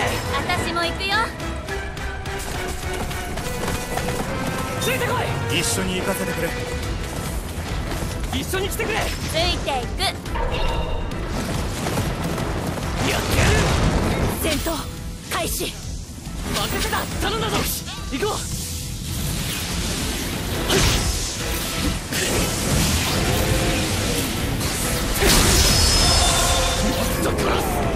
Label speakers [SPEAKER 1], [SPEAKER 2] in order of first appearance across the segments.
[SPEAKER 1] 私も行くよ。
[SPEAKER 2] ついてこい。
[SPEAKER 3] 一緒に行かせてくれ。
[SPEAKER 2] 一緒に来てくれ。
[SPEAKER 1] ついていく。
[SPEAKER 2] やってやる。
[SPEAKER 1] 戦闘開始。
[SPEAKER 2] 任せた。頼んだぞ。行こう。もっと殺す。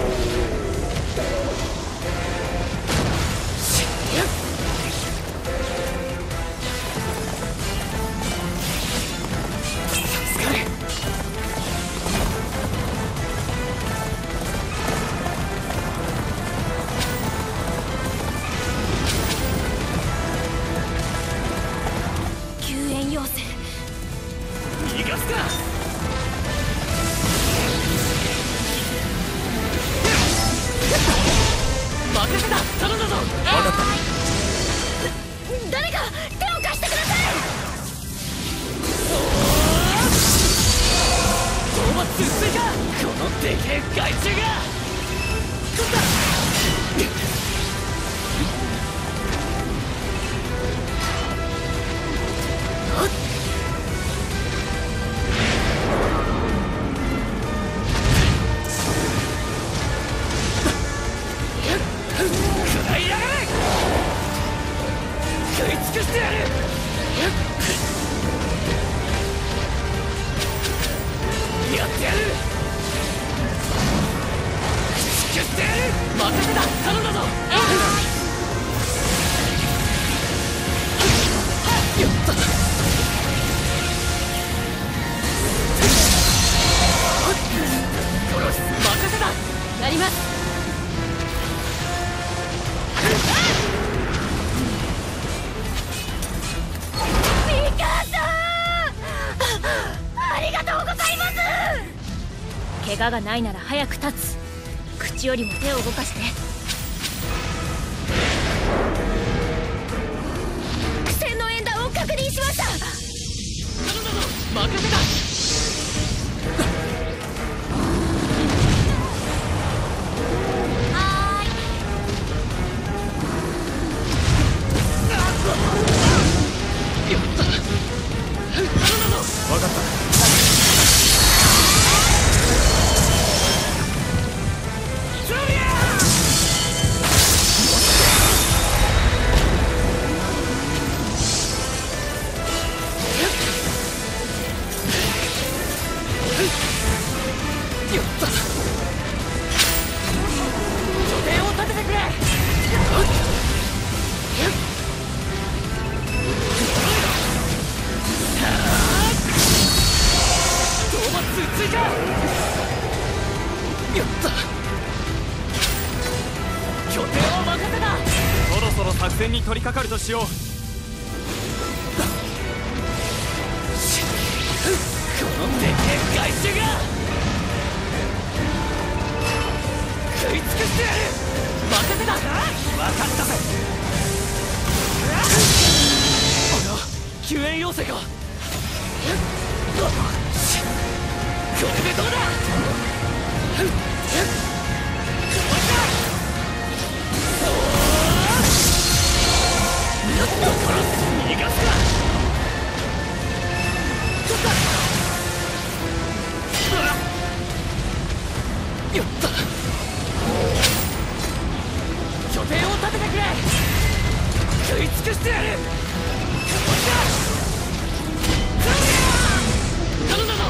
[SPEAKER 1] 怪我がないなら早く立つ。口よりも手を動かして。苦戦の演弾を確認しました。
[SPEAKER 2] 頼んだぞ。任せた。
[SPEAKER 1] はーい。
[SPEAKER 2] やった。頼んだぞ。
[SPEAKER 3] 分かった。 作戦に取り掛かるとしよう。こ
[SPEAKER 2] のでけえ害虫が食い尽くしてやる。任せた。分かったぜ。あれは救援要請か。これでどうだ。逃がすか。やった。拠点を立ててくれ。食い尽くしてやる。頼んだぞ。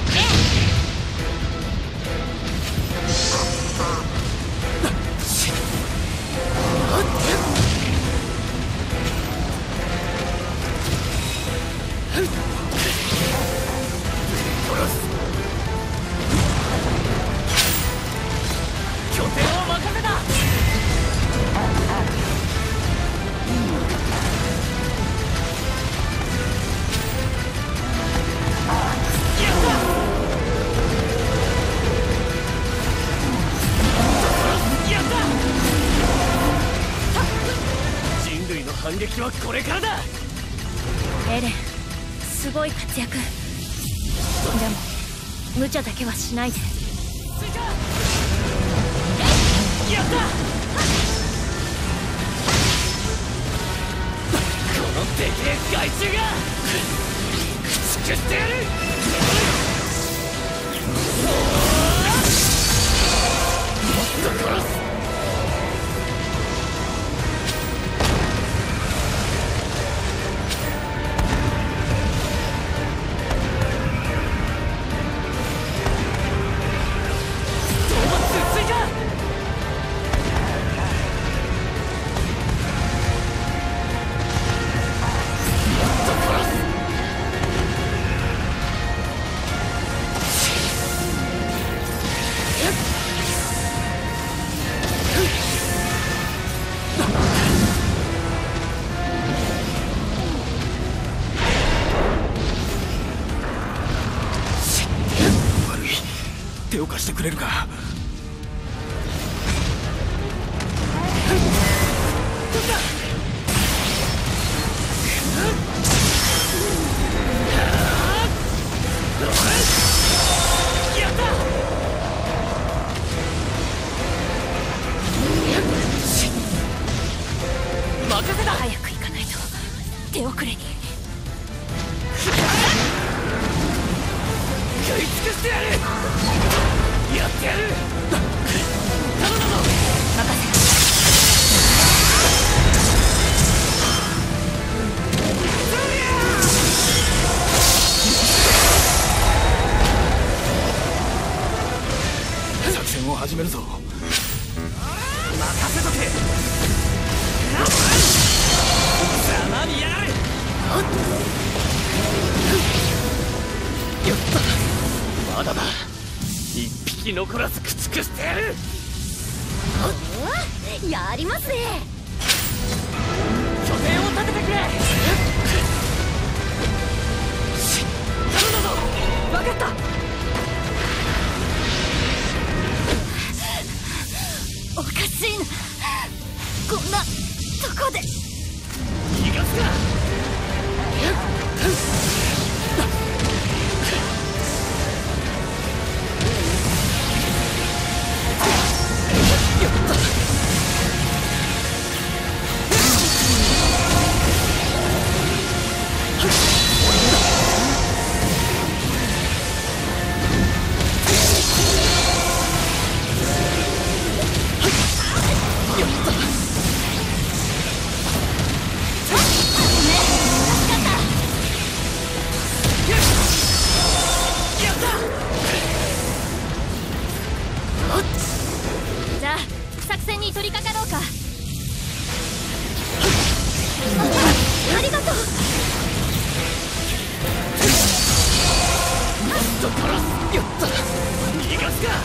[SPEAKER 2] 反撃はこれからだ。
[SPEAKER 1] エレン、すごい活躍。でも無茶だけはしないで。
[SPEAKER 2] やった。 でけえ害虫が駆逐してやる。もっと殺す。
[SPEAKER 3] 手を貸してくれるか。
[SPEAKER 2] 任せた。
[SPEAKER 1] 早く行かないと手遅れに。
[SPEAKER 2] 食い尽くしてやる。やってやる。頼んだぞ。
[SPEAKER 1] 任せ
[SPEAKER 3] 作戦を始めるぞ。
[SPEAKER 2] 任せとけ。ざまみやがれ。やった。まだだ。一匹残らず駆逐してやる。
[SPEAKER 1] おお、やりますね。
[SPEAKER 2] 拠点を立ててくれ。頼んだぞ。分かった。
[SPEAKER 1] おかしいな、こんなとこで。
[SPEAKER 2] 逃がすな。
[SPEAKER 1] じゃあ作戦に取り掛かろうか。ありがとう。
[SPEAKER 2] と殺す。やった。逃がすか。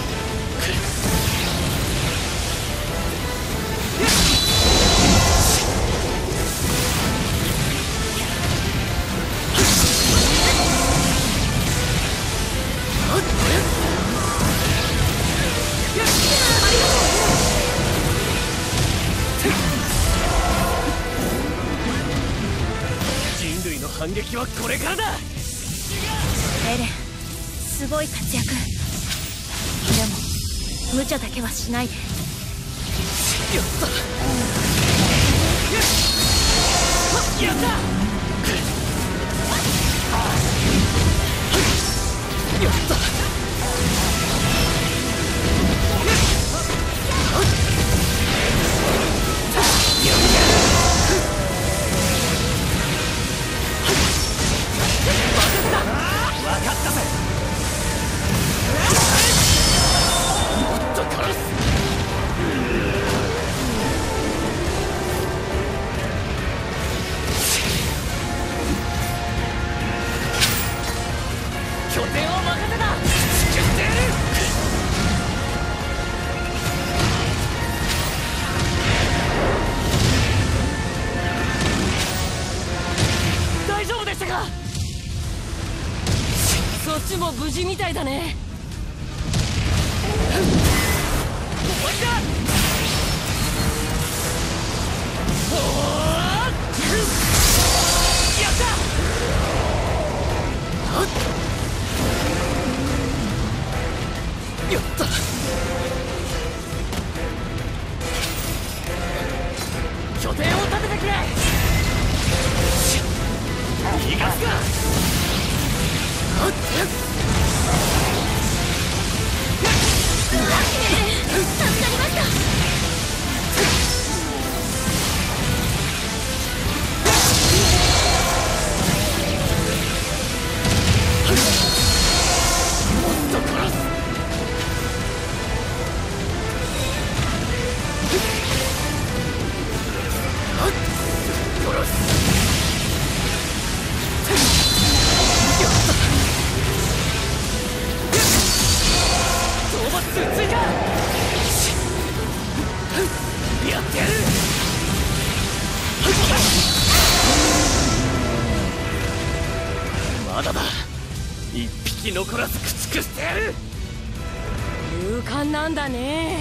[SPEAKER 2] 人類の反撃はこれからだ。
[SPEAKER 1] エレン、すごい活躍。でも無茶だけはしないで。
[SPEAKER 2] やった。やった。やった。分かったぜ。もっと殺す。拠点を任せた。作ってやる。大丈夫でしたか。そっちも無事みたいだね。終わりだ。やった。やった。拠点を立ててくれ。 がすか。
[SPEAKER 1] 助かりました。
[SPEAKER 2] もっと殺す。やってやる。まだだ。一匹残らず駆逐してやる。
[SPEAKER 1] 勇敢なんだね。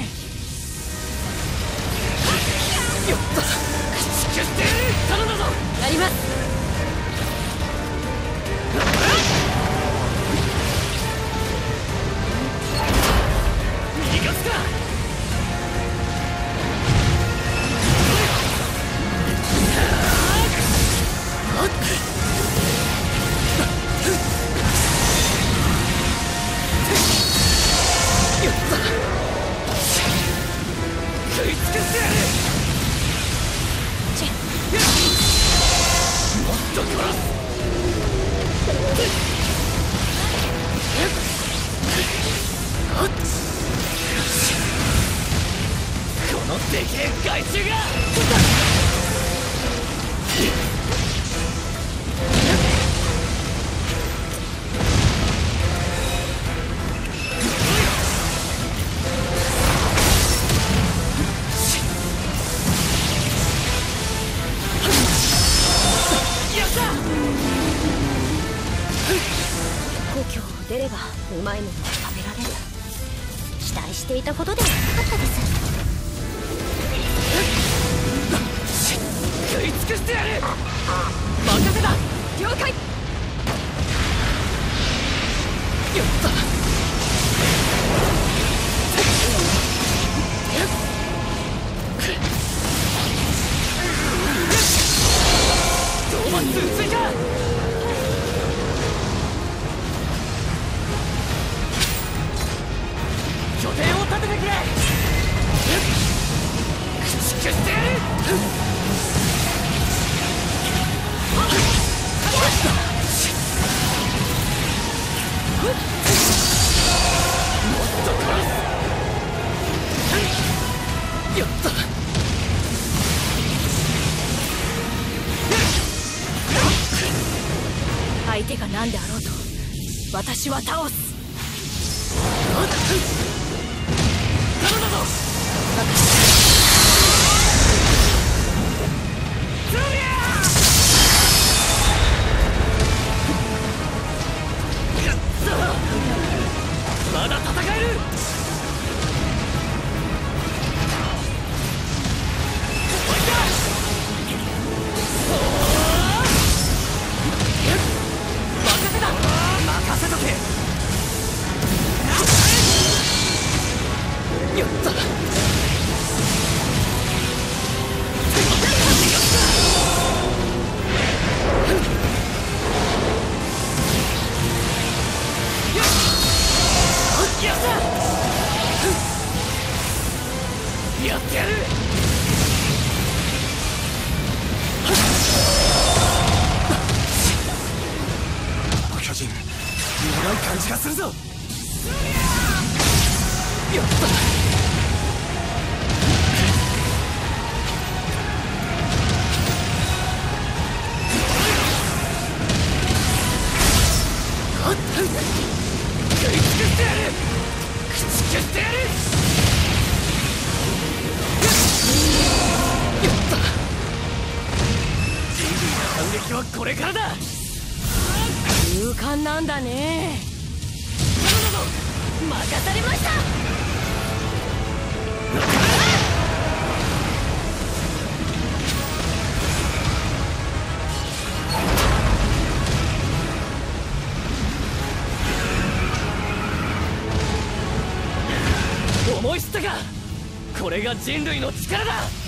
[SPEAKER 2] よった。駆逐してやる。頼んだぞ。
[SPEAKER 1] やります。
[SPEAKER 2] 逃がすか。やった。食いつくしてやる。もっと殺す。このでけえ害虫が。
[SPEAKER 1] 故郷を出ればうまいものを食べられる。期待していたことではなかったです。
[SPEAKER 2] 食い尽くしてやる。任せだ。
[SPEAKER 1] 了解。
[SPEAKER 2] やった。ドーマス撃ついた。拠点を立ててくれ。駆逐してやる。もっと殺す。やった。
[SPEAKER 1] 相手が何であろうと私は倒す。
[SPEAKER 2] 頼んだぞ。まだ戦える。任せだ。任せとけ。やった。やってやる。
[SPEAKER 3] 巨人弱い感じがするぞ。
[SPEAKER 2] やった。食い尽くしてやる。駆逐してやる。やった。人類の反撃はこれからだ。
[SPEAKER 1] 勇敢なんだね。
[SPEAKER 2] 頼んだぞ。
[SPEAKER 1] 任されました。
[SPEAKER 2] 思い知ったか。これが人類の力だ。